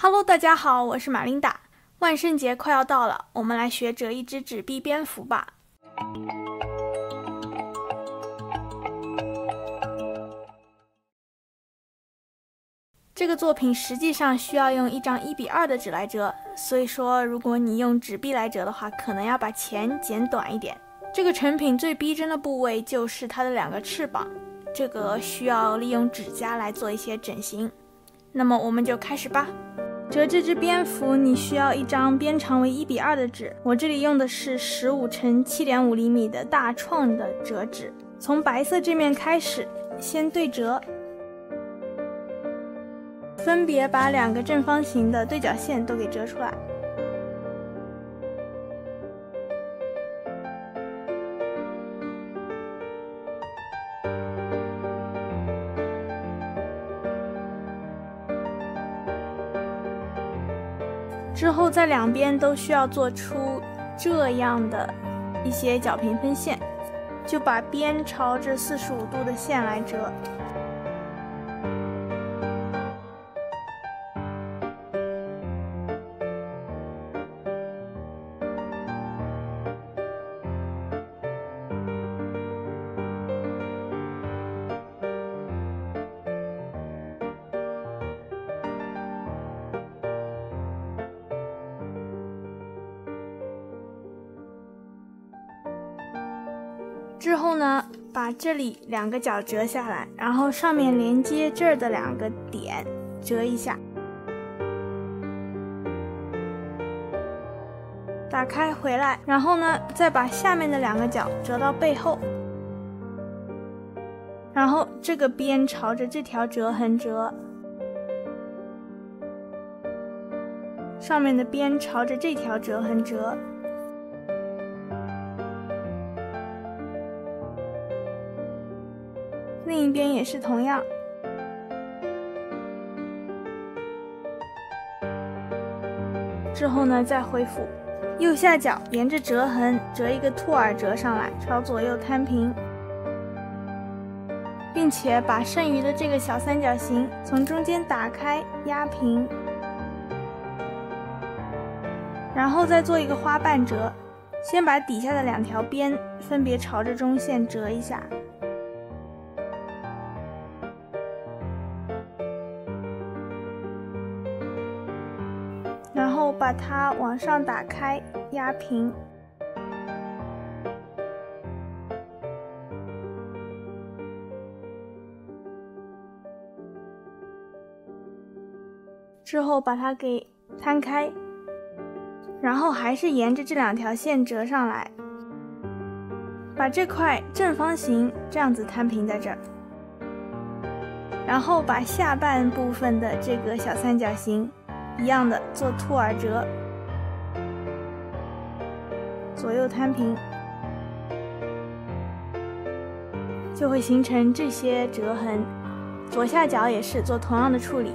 Hello， 大家好，我是玛琳达。万圣节快要到了，我们来学折一只纸币蝙蝠吧。这个作品实际上需要用一张1:2的纸来折，所以说如果你用纸币来折的话，可能要把前剪短一点。这个成品最逼真的部位就是它的2个翅膀，这个需要利用指甲来做一些整形。那么我们就开始吧。折这只蝙蝠，你需要一张边长为1:2的纸，我这里用的是15乘7.5厘米的大创的折纸。从白色这面开始，先对折，分别把2个正方形的对角线都给折出来。之后在2边都需要做出这样的一些角平分线，就把边朝着45度的线来折。之后呢，把这里2个角折下来，然后上面连接这儿的2个点折一下，打开回来，然后呢再把下面的2个角折到背后，然后这个边朝着这条折痕折，上面的边朝着这条折痕折。另一边也是同样。之后呢，再恢复右下角，沿着折痕折一个兔耳折上来，朝左右摊平，并且把剩余的这个小三角形从中间打开压平，然后再做一个花瓣折。先把底下的2条边分别朝着中线折一下，然后把它往上打开压平，之后把它给摊开，然后还是沿着这2条线折上来，把这块正方形这样子摊平在这儿，然后把下半部分的这个小三角形一样的做兔耳折，左右摊平，就会形成这些折痕。左下角也是做同样的处理。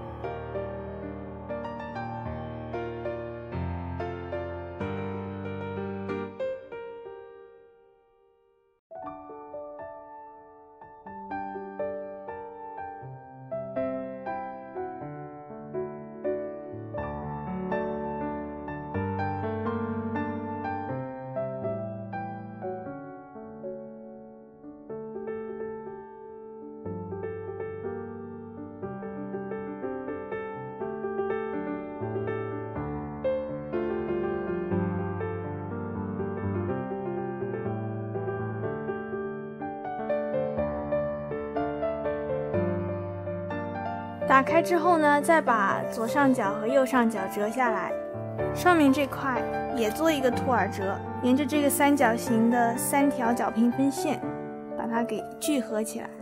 打开之后呢，再把左上角和右上角折下来，上面这块也做一个兔耳折，沿着这个三角形的3条角平分线把它给聚合起来。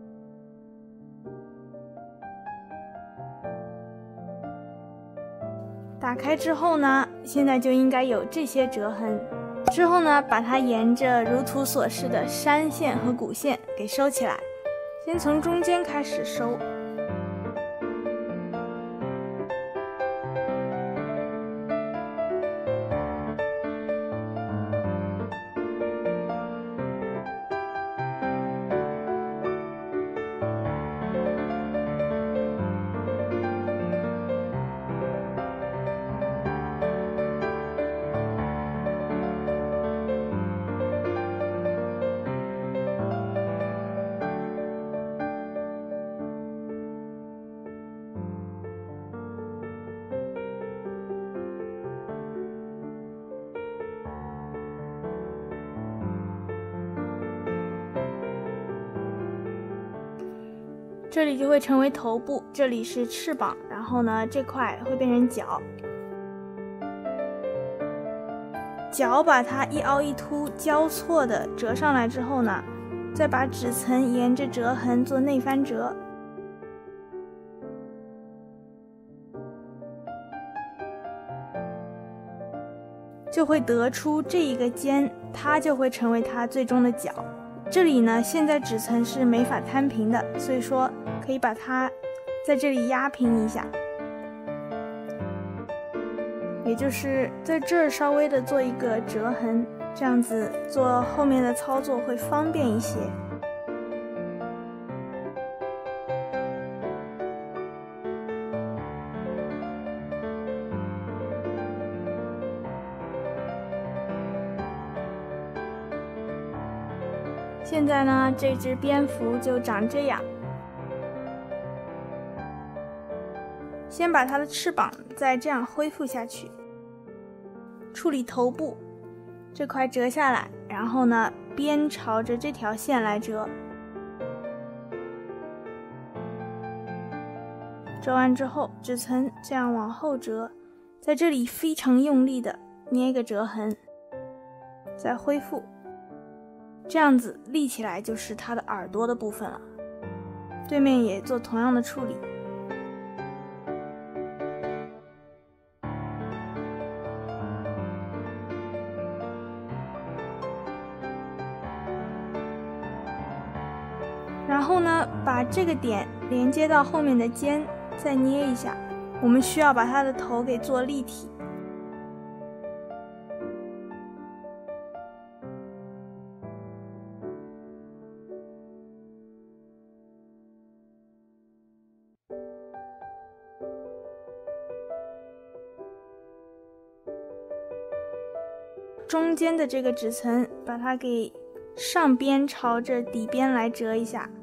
打开之后呢，现在就应该有这些折痕。之后呢，把它沿着如图所示的山线和谷线给收起来，先从中间开始收。 这里就会成为头部，这里是翅膀，然后呢这块会变成脚。脚把它一凹一凸交错的折上来之后呢，再把纸层沿着折痕做内翻折，就会得出这一个尖，它就会成为它最终的脚。这里呢，现在纸层是没法摊平的，所以说可以把它在这里压平一下，也就是在这儿稍微的做一个折痕，这样子做后面的操作会方便一些。现在呢，这只蝙蝠就长这样。先把它的翅膀再这样恢复下去，处理头部，这块折下来，然后呢，边朝着这条线来折。折完之后，纸层这样往后折，在这里非常用力的捏一个折痕，再恢复。这样子立起来就是它的耳朵的部分了。对面也做同样的处理。然后呢，把这个点连接到后面的尖，再捏一下。我们需要把它的头给做立体。中间的这个纸层，把它给上边朝着底边来折一下，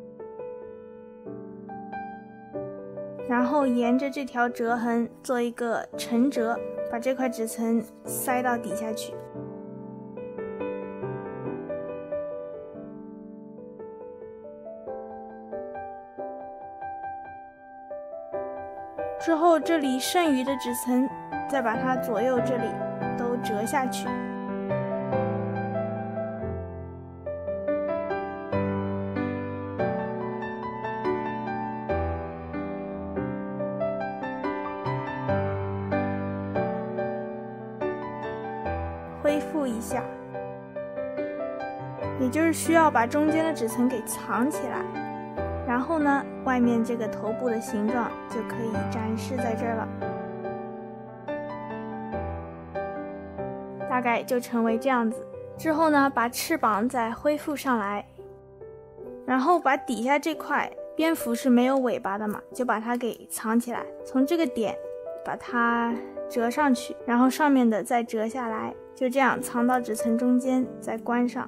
然后沿着这条折痕做一个承折，把这块纸层塞到底下去。之后这里剩余的纸层，再把它左右这里都折下去。恢复一下，也就是需要把中间的纸层给藏起来，然后呢，外面这个头部的形状就可以展示在这儿了。大概就成为这样子。之后呢，把翅膀再恢复上来，然后把底下这块蝙蝠是没有尾巴的嘛，就把它给藏起来，从这个点把它折上去，然后上面的再折下来，就这样藏到纸层中间，再关上。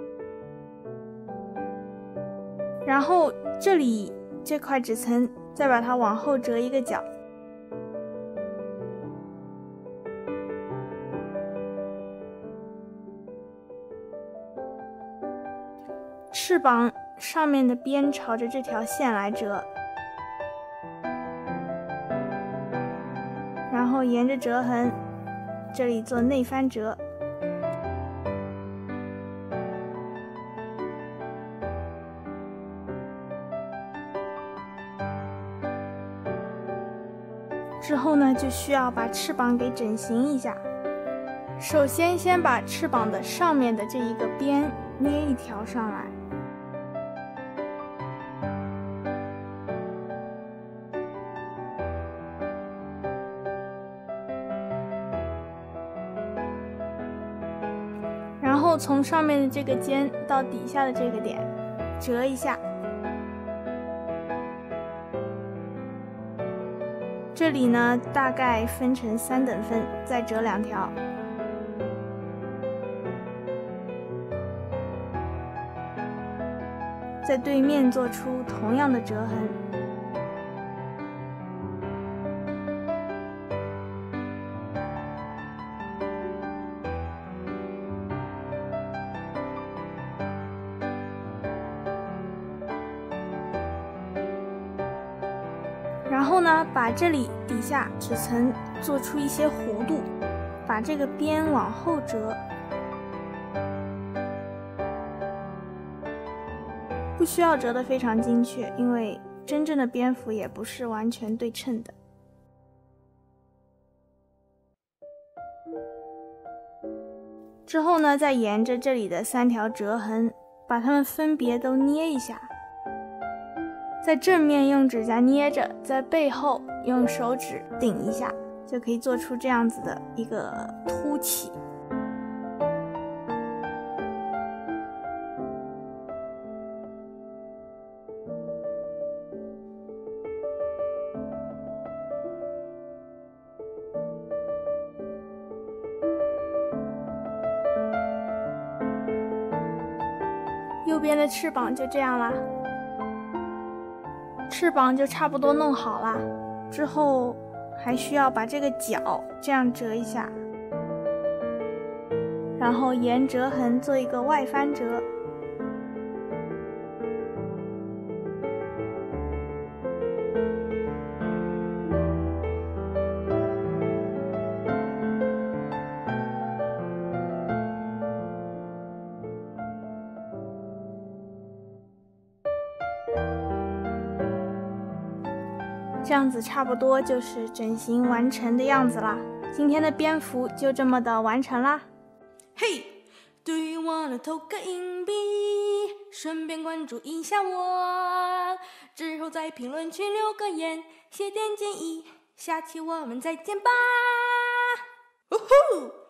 然后这里这块纸层再把它往后折一个角，翅膀上面的边朝着这条线来折，然后沿着折痕这里做内翻折，之后呢，就需要把翅膀给整形一下。首先先把翅膀的上面的这一个边捏一条上来，然后从上面的这个尖到底下的这个点折一下，这里呢大概分成3等份，再折2条，在对面做出同样的折痕。 后呢，把这里底下纸层做出一些弧度，把这个边往后折，不需要折得非常精确，因为真正的蝙蝠也不是完全对称的。之后呢，再沿着这里的3条折痕，把它们分别都捏一下，在正面用指甲捏着，在背后用手指顶一下，就可以做出这样子的一个凸起。右边的翅膀就这样啦，翅膀就差不多弄好啦。之后还需要把这个角这样折一下，然后沿折痕做一个外翻折。这样子差不多就是整形完成的样子啦。今天的蝙蝠就这么的完成啦。 嘿、Do you wanna 投个硬币，顺便关注一下我，之后在评论区留个言，写点建议，下期我们再见吧。呜呼！